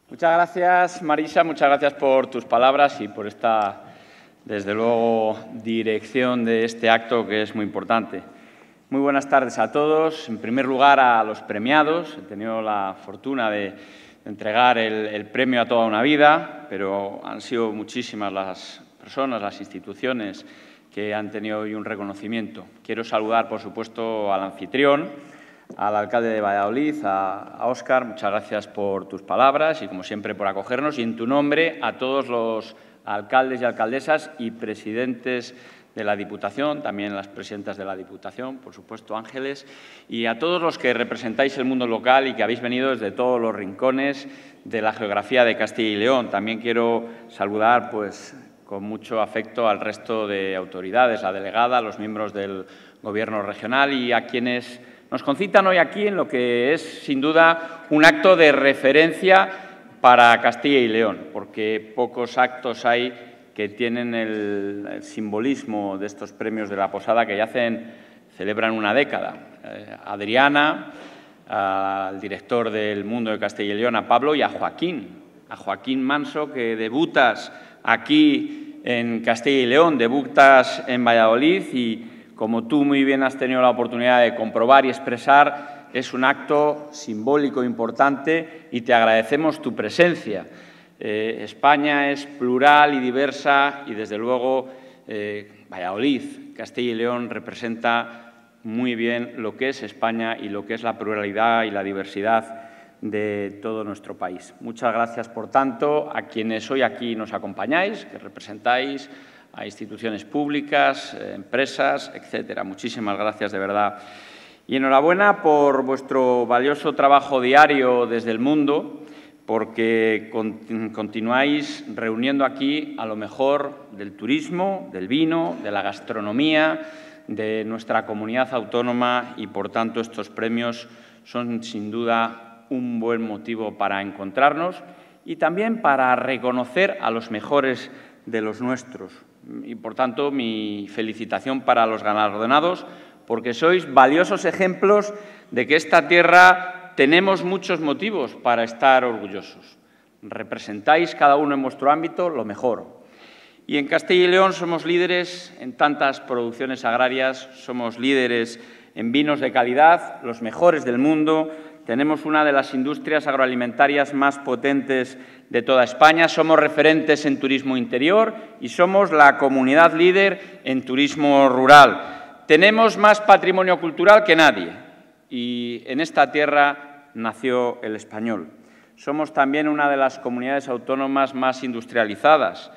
Muchas gracias, Marisa, muchas gracias por tus palabras y por esta, desde luego, dirección de este acto que es muy importante. Muy buenas tardes a todos. En primer lugar, a los premiados. He tenido la fortuna de entregar el premio a toda una vida, pero han sido muchísimas las personas, las instituciones que han tenido hoy un reconocimiento. Quiero saludar, por supuesto, al anfitrión, al alcalde de Valladolid, a Óscar. Muchas gracias por tus palabras y, como siempre, por acogernos. Y, en tu nombre, a todos los alcaldes y alcaldesas y presidentes de la Diputación, también las presidentas de la Diputación, por supuesto, Ángeles, y a todos los que representáis el mundo local y que habéis venido desde todos los rincones de la geografía de Castilla y León. También quiero saludar, con mucho afecto al resto de autoridades, la delegada, los miembros del Gobierno regional y a quienes nos concitan hoy aquí en lo que es, sin duda, un acto de referencia para Castilla y León, porque pocos actos hay que tienen el simbolismo de estos premios de la Posada que ya celebran una década. Adriana, al director del Mundo de Castilla y León, a Pablo, y a Joaquín Manso, que debutas aquí en Castilla y León, debutas en Valladolid y, como tú muy bien has tenido la oportunidad de comprobar y expresar, es un acto simbólico importante y te agradecemos tu presencia. España es plural y diversa y, desde luego, Valladolid, Castilla y León, representa muy bien lo que es España y lo que es la pluralidad y la diversidad de todo nuestro país. Muchas gracias, por tanto, a quienes hoy aquí nos acompañáis, que representáis a instituciones públicas, empresas, etcétera. Muchísimas gracias, de verdad. Y enhorabuena por vuestro valioso trabajo diario desde el mundo, porque continuáis reuniendo aquí a lo mejor del turismo, del vino, de la gastronomía, de nuestra comunidad autónoma y, por tanto, estos premios son, sin duda, un buen motivo para encontrarnos y también para reconocer a los mejores de los nuestros. Y, por tanto, mi felicitación para los galardonados, porque sois valiosos ejemplos de que esta tierra tenemos muchos motivos para estar orgullosos. Representáis cada uno en vuestro ámbito lo mejor. Y en Castilla y León somos líderes en tantas producciones agrarias, somos líderes en vinos de calidad, los mejores del mundo. Tenemos una de las industrias agroalimentarias más potentes de toda España, somos referentes en turismo interior y somos la comunidad líder en turismo rural. Tenemos más patrimonio cultural que nadie y en esta tierra nació el español. Somos también una de las comunidades autónomas más industrializadas,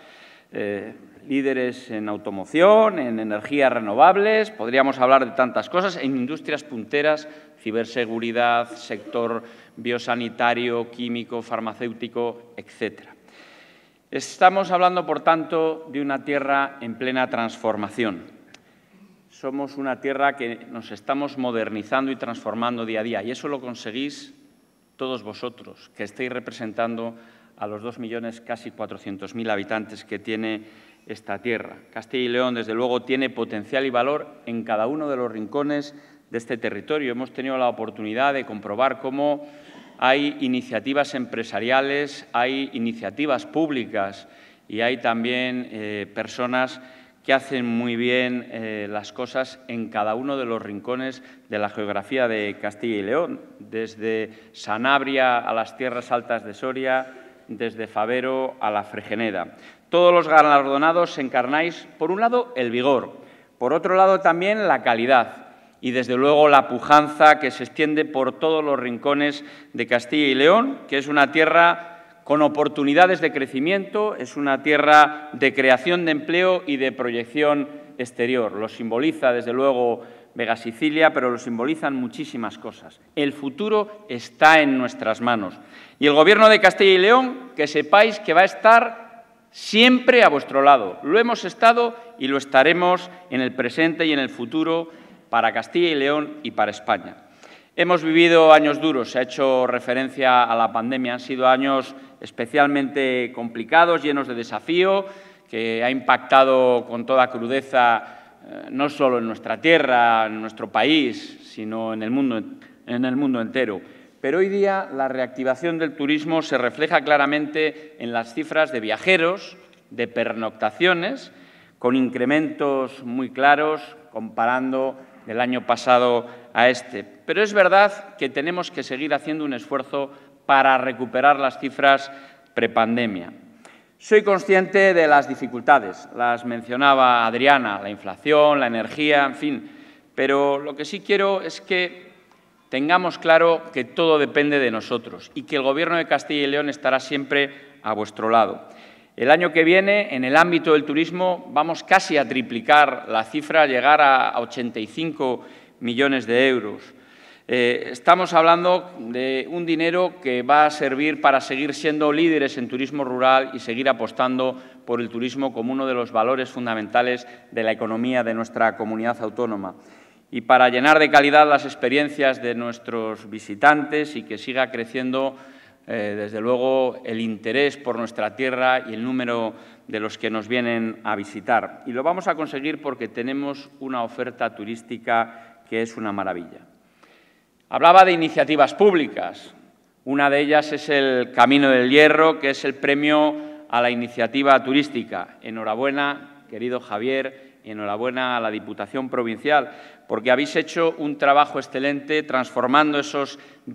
líderes en automoción, en energías renovables, podríamos hablar de tantas cosas, en industrias punteras, ciberseguridad, sector biosanitario, químico, farmacéutico, etcétera. Estamos hablando, por tanto, de una tierra en plena transformación. Somos una tierra que nos estamos modernizando y transformando día a día, y eso lo conseguís todos vosotros, que estáis representando a los 2 millones, casi 400.000 habitantes que tiene esta tierra. Castilla y León, desde luego, tiene potencial y valor en cada uno de los rincones de este territorio. Hemos tenido la oportunidad de comprobar cómo hay iniciativas empresariales, hay iniciativas públicas y hay también personas que hacen muy bien las cosas en cada uno de los rincones de la geografía de Castilla y León, desde Sanabria a las tierras altas de Soria, desde Fabero a la Fregeneda. Todos los galardonados encarnáis, por un lado, el vigor, por otro lado también la calidad y, desde luego, la pujanza que se extiende por todos los rincones de Castilla y León, que es una tierra con oportunidades de crecimiento, es una tierra de creación de empleo y de proyección exterior. Lo simboliza, desde luego, Vega Sicilia, pero lo simbolizan muchísimas cosas. El futuro está en nuestras manos. Y el Gobierno de Castilla y León, que sepáis que va a estar siempre a vuestro lado. Lo hemos estado y lo estaremos en el presente y en el futuro para Castilla y León y para España. Hemos vivido años duros, se ha hecho referencia a la pandemia, han sido años especialmente complicados, llenos de desafío, que ha impactado con toda crudeza no solo en nuestra tierra, en nuestro país, sino en el mundo entero. Pero hoy día la reactivación del turismo se refleja claramente en las cifras de viajeros, de pernoctaciones, con incrementos muy claros comparando del año pasado a este. Pero es verdad que tenemos que seguir haciendo un esfuerzo para recuperar las cifras prepandemia. Soy consciente de las dificultades, las mencionaba Adriana, la inflación, la energía, en fin, pero lo que sí quiero es que tengamos claro que todo depende de nosotros y que el Gobierno de Castilla y León estará siempre a vuestro lado. El año que viene, en el ámbito del turismo, vamos casi a triplicar la cifra, llegar a 85 millones de euros. Estamos hablando de un dinero que va a servir para seguir siendo líderes en turismo rural y seguir apostando por el turismo como uno de los valores fundamentales de la economía de nuestra comunidad autónoma. Y para llenar de calidad las experiencias de nuestros visitantes y que siga creciendo, desde luego, el interés por nuestra tierra y el número de los que nos vienen a visitar. Y lo vamos a conseguir porque tenemos una oferta turística que es una maravilla. Hablaba de iniciativas públicas. Una de ellas es el Camino del Hierro, que es el premio a la iniciativa turística. Enhorabuena, querido Javier, y enhorabuena a la Diputación Provincial, porque habéis hecho un trabajo excelente transformando esos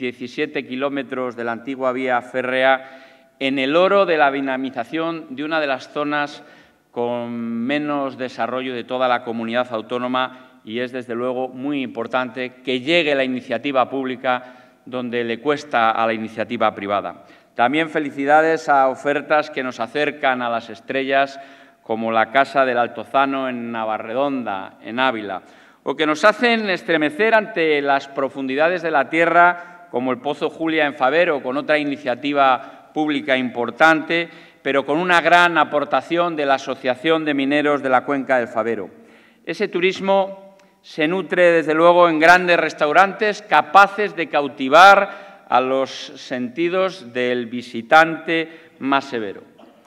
17 kilómetros de la antigua vía férrea en el oro de la dinamización de una de las zonas con menos desarrollo de toda la comunidad autónoma, y es, desde luego, muy importante que llegue la iniciativa pública donde le cuesta a la iniciativa privada. También felicidades a ofertas que nos acercan a las estrellas, como la Casa del Altozano en Navarredonda, en Ávila, o que nos hacen estremecer ante las profundidades de la tierra, como el Pozo Julia en Favero, con otra iniciativa pública importante, pero con una gran aportación de la Asociación de Mineros de la Cuenca del Favero. Ese turismo se nutre, desde luego, en grandes restaurantes capaces de cautivar a los sentidos del visitante más severo.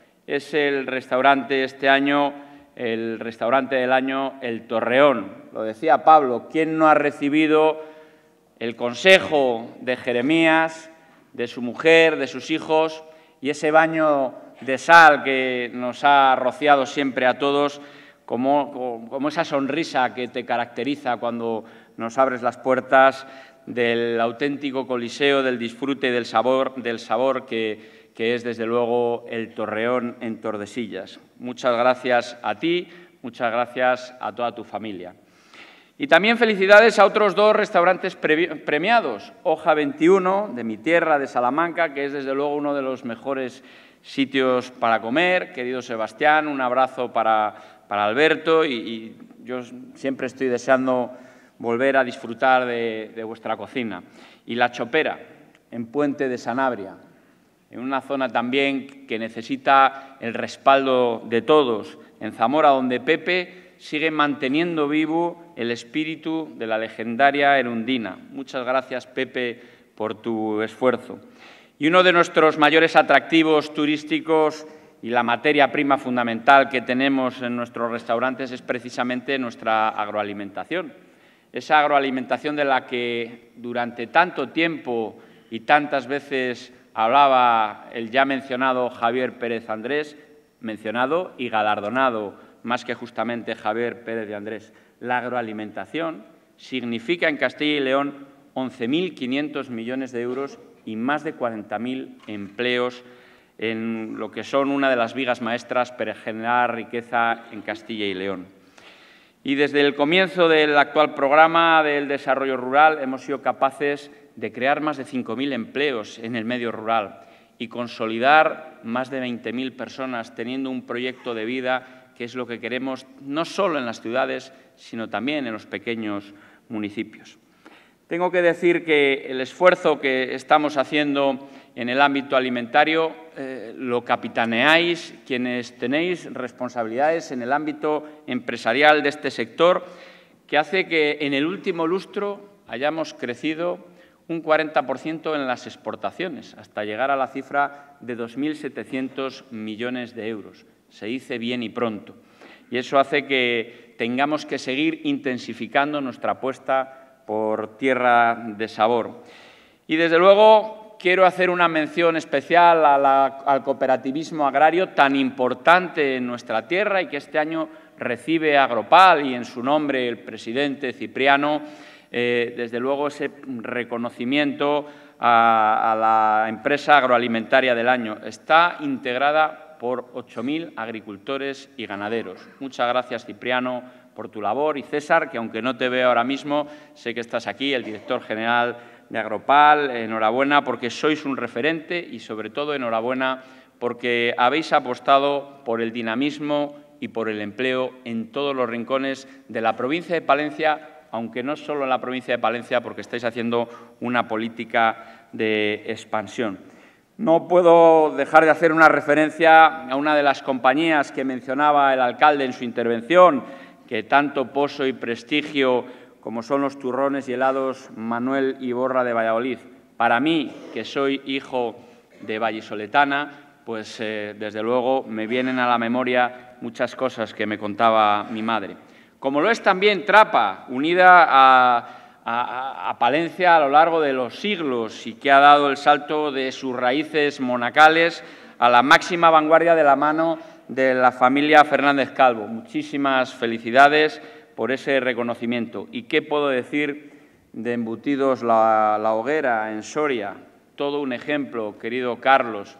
Es el restaurante este año, el restaurante del año, El Torreón. Lo decía Pablo, ¿quién no ha recibido el consejo de Jeremías, de su mujer, de sus hijos, y ese baño de sal que nos ha rociado siempre a todos, como esa sonrisa que te caracteriza cuando nos abres las puertas del auténtico coliseo del disfrute y del sabor que es, desde luego, El Torreón en Tordesillas? Muchas gracias a ti, muchas gracias a toda tu familia. Y también felicidades a otros dos restaurantes premiados. Hoja 21, de mi tierra, de Salamanca, que es, desde luego, uno de los mejores sitios para comer. Querido Sebastián, un abrazo para Alberto, y yo siempre estoy deseando volver a disfrutar de vuestra cocina. Y La Chopera, en Puente de Sanabria, en una zona también que necesita el respaldo de todos, en Zamora, donde Pepe sigue manteniendo vivo el espíritu de la legendaria Erundina. Muchas gracias, Pepe, por tu esfuerzo. Y uno de nuestros mayores atractivos turísticos y la materia prima fundamental que tenemos en nuestros restaurantes es precisamente nuestra agroalimentación. Esa agroalimentación de la que durante tanto tiempo y tantas veces hablaba el ya mencionado Javier Pérez Andrés, mencionado y galardonado más que justamente Javier Pérez de Andrés. La agroalimentación significa en Castilla y León 11.500 millones de euros y más de 40.000 empleos en lo que son una de las vigas maestras para generar riqueza en Castilla y León. Y desde el comienzo del actual programa del desarrollo rural hemos sido capaces de crear más de 5.000 empleos en el medio rural y consolidar más de 20.000 personas teniendo un proyecto de vida que es lo que queremos no solo en las ciudades, sino también en los pequeños municipios. Tengo que decir que el esfuerzo que estamos haciendo en el ámbito alimentario lo capitaneáis quienes tenéis responsabilidades en el ámbito empresarial de este sector, que hace que en el último lustro hayamos crecido un 40% en las exportaciones, hasta llegar a la cifra de 2.700 millones de euros. Se dice bien y pronto. Y eso hace que tengamos que seguir intensificando nuestra apuesta por tierra de sabor. Y, desde luego, quiero hacer una mención especial al cooperativismo agrario tan importante en nuestra tierra y que este año recibe Agropal y, en su nombre, el presidente Cipriano, desde luego, ese reconocimiento a la empresa agroalimentaria del año. Está integrada por 8.000 agricultores y ganaderos. Muchas gracias, Cipriano, por tu labor. Y César, que aunque no te veo ahora mismo, sé que estás aquí, el director general de Agropal. Enhorabuena porque sois un referente y, sobre todo, enhorabuena porque habéis apostado por el dinamismo y por el empleo en todos los rincones de la provincia de Palencia, aunque no solo en la provincia de Palencia, porque estáis haciendo una política de expansión. No puedo dejar de hacer una referencia a una de las compañías que mencionaba el alcalde en su intervención, que tanto poso y prestigio como son los turrones y helados Manuel Iborra de Valladolid. Para mí, que soy hijo de vallisoletana, pues desde luego me vienen a la memoria muchas cosas que me contaba mi madre. Como lo es también Trapa, unida a Palencia a lo largo de los siglos y que ha dado el salto de sus raíces monacales a la máxima vanguardia de la mano de la familia Fernández Calvo. Muchísimas felicidades por ese reconocimiento. ¿Y qué puedo decir de Embutidos La Hoguera en Soria? Todo un ejemplo, querido Carlos.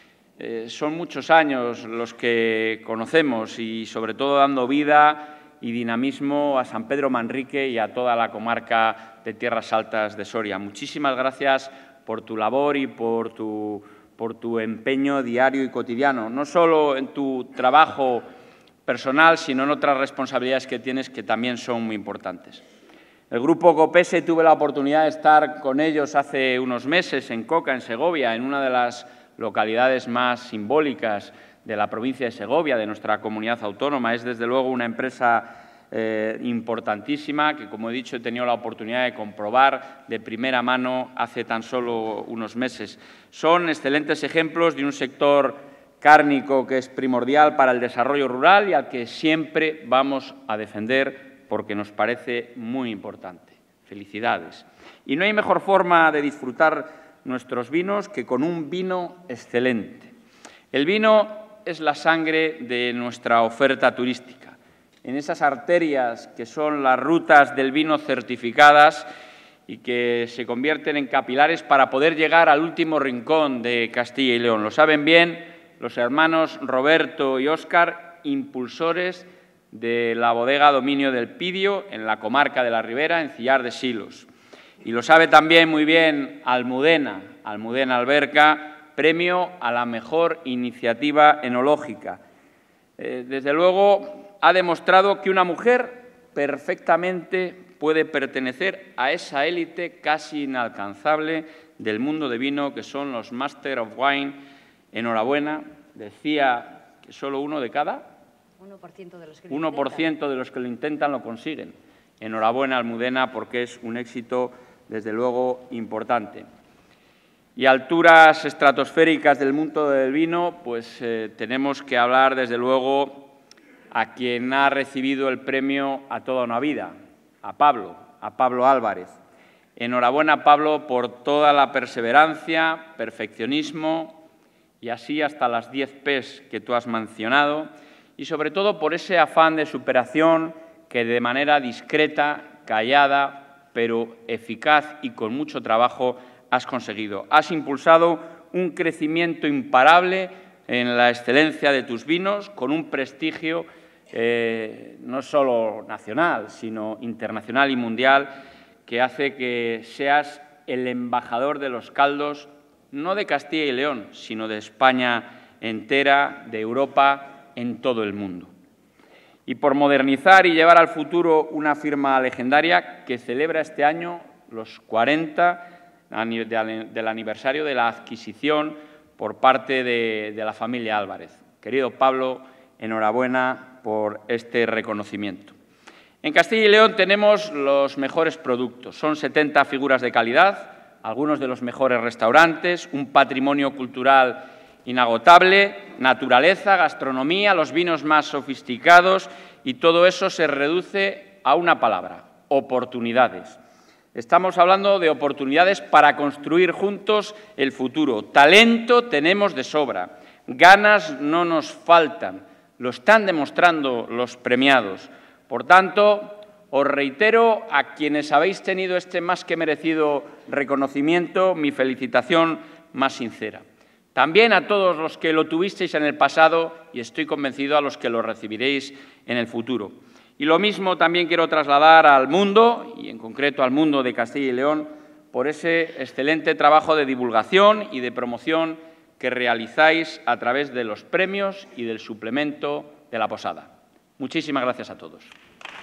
Son muchos años los que conocemos y, sobre todo, dando vida y dinamismo a San Pedro Manrique y a toda la comarca de Tierras Altas de Soria. Muchísimas gracias por tu labor y por tu empeño diario y cotidiano, no solo en tu trabajo personal, sino en otras responsabilidades que tienes que también son muy importantes. El Grupo Copese, tuve la oportunidad de estar con ellos hace unos meses en Coca, en Segovia, en una de las localidades más simbólicas de la provincia de Segovia, de nuestra comunidad autónoma. Es, desde luego, una empresa importantísima que, como he dicho, he tenido la oportunidad de comprobar de primera mano hace tan solo unos meses. Son excelentes ejemplos de un sector cárnico que es primordial para el desarrollo rural y al que siempre vamos a defender porque nos parece muy importante. Felicidades. Y no hay mejor forma de disfrutar nuestros vinos que con un vino excelente. El vino es la sangre de nuestra oferta turística. En esas arterias que son las rutas del vino certificadas y que se convierten en capilares para poder llegar al último rincón de Castilla y León. Lo saben bien los hermanos Roberto y Óscar, impulsores de la bodega Dominio del Pidio, en la comarca de la Ribera, en Cillar de Silos. Y lo sabe también muy bien Almudena Alberca, premio a la mejor iniciativa enológica. Desde luego, ha demostrado que una mujer perfectamente puede pertenecer a esa élite casi inalcanzable del mundo de vino, que son los Master of Wine. Enhorabuena. Decía que solo uno de cada... 1% de los que 1% de los que lo intentan lo consiguen. Enhorabuena, Almudena, porque es un éxito, desde luego, importante. Y a alturas estratosféricas del mundo del vino, pues tenemos que hablar, desde luego, a quien ha recibido el premio a toda una vida, a Pablo Álvarez. Enhorabuena, Pablo, por toda la perseverancia, perfeccionismo y así hasta las 10 P's que tú has mencionado, y sobre todo por ese afán de superación que de manera discreta, callada, pero eficaz y con mucho trabajo has conseguido. Has impulsado un crecimiento imparable en la excelencia de tus vinos, con un prestigio no solo nacional, sino internacional y mundial, que hace que seas el embajador de los caldos, no de Castilla y León, sino de España entera, de Europa, en todo el mundo. Y por modernizar y llevar al futuro una firma legendaria que celebra este año los 40 del aniversario de la adquisición por parte de la familia Álvarez. Querido Pablo, enhorabuena por este reconocimiento. En Castilla y León tenemos los mejores productos. Son 70 figuras de calidad, algunos de los mejores restaurantes, un patrimonio cultural inagotable, naturaleza, gastronomía, los vinos más sofisticados, y todo eso se reduce a una palabra: oportunidades. Estamos hablando de oportunidades para construir juntos el futuro. Talento tenemos de sobra, ganas no nos faltan, lo están demostrando los premiados. Por tanto, os reitero a quienes habéis tenido este más que merecido reconocimiento mi felicitación más sincera. También a todos los que lo tuvisteis en el pasado y estoy convencido a los que lo recibiréis en el futuro. Y lo mismo también quiero trasladar al mundo, y en concreto al mundo de Castilla y León, por ese excelente trabajo de divulgación y de promoción que realizáis a través de los premios y del suplemento de la Posada. Muchísimas gracias a todos.